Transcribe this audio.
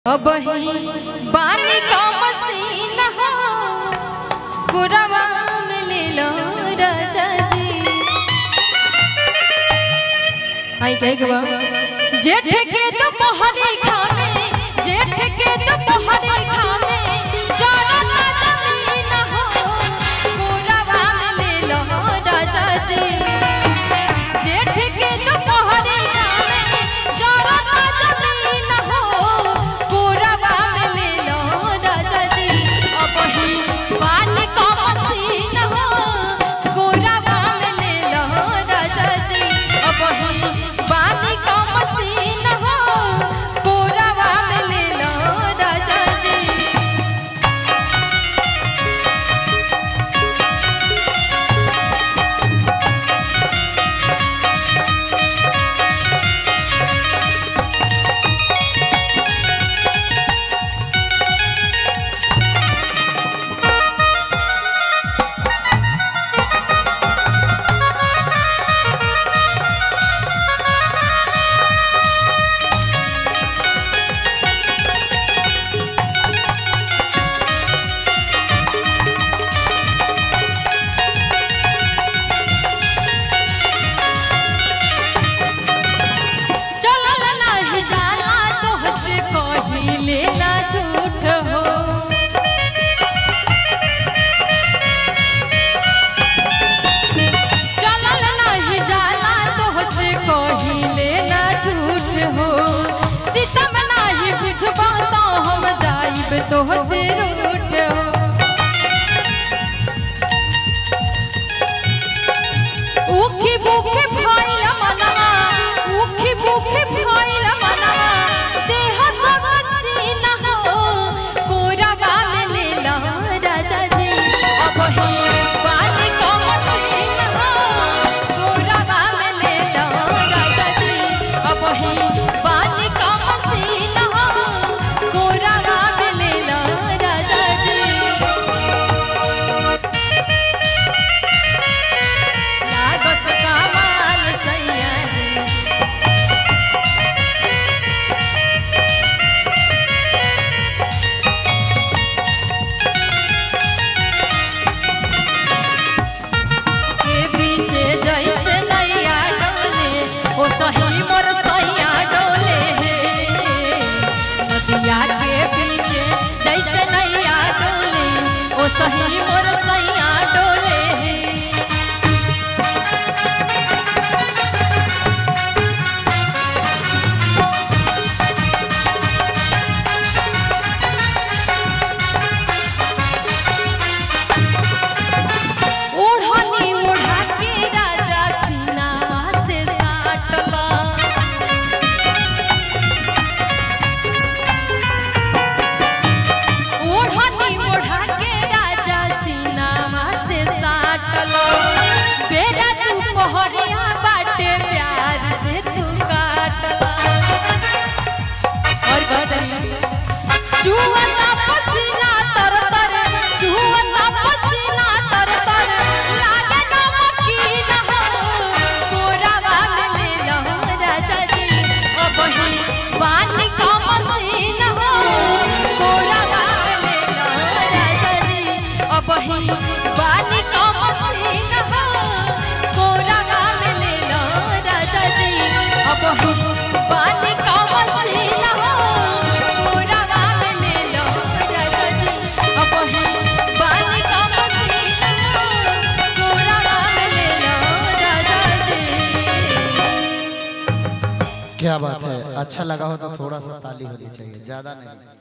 अब ही बानी का मसीन हो गुरवा में ले लो राजा जी। आई कह गवा जेठ के दोपहरी खामे, जेठ के दोपहरी खामे चलता जमीन हो गुरवा में ले लो राजा जी। जेठ के दोपहरी खामे चलता जमीन हो गुरवा में ले लो राजा जी। अब ही पानी का मसीन हो गुरवा में ले लो राजा जी। अब ही पानी का मसीन हो गुरवा में ले लो राजा जी। लेना झूठ हो चलल नहीं जाला तोहसे कही लेना झूठ हो। सितम नहीं बुझबा तो हम जाइब तोहसे रूठ हो। उखी बुखी भइल मनवा, उखी बुखी भइल मनवा देह सब सीना हो गुरवा में ले लो राजा जी। अब ही पानी का मसीन हो गुरवा में ले लो राजा जी। अब ही पानी का मसीन हो गुरवा में ले लो राजा जी। लागस कमाल सैया जी जैसे नैया डोले ओ सही मोर सैया डोले नदिया के पीछे जैसे नैया डोले ओ सही मोर सैया डोले। बेरा तू पहरिया बाटे प्यार से तू काटला और बदली चुवता पसीना तर तर, चुवता पसीना तर तर लागे नमकीन हो गुरवा में ले लो राजा जी। अब ही पानी का मसीन हो गुरवा में ले लो राजा जी। अब ही पानी का मसीन हो गुरवा में ले लो राजा जी। अब ही पानी का मसीन हो गुरवा में ले लो राजा जी। अब ही पानी का मसीन हो गुरवा में ले लो राजा जी। क्या बात है, अच्छा लगा हो तो थोड़ा सा ताली होनी चाहिए, ज्यादा नहीं।